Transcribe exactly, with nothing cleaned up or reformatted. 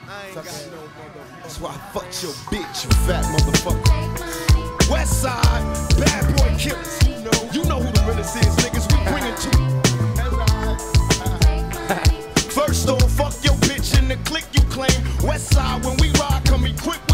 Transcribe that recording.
I ain't got no motherfucker. That's why I fucked your bitch, you fat motherfucker. West Side, bad boy killers. You know, you know who the realest is, niggas. We bring it to you. First off, fuck your bitch in the clique you claim. West Side, when we ride, come equipped.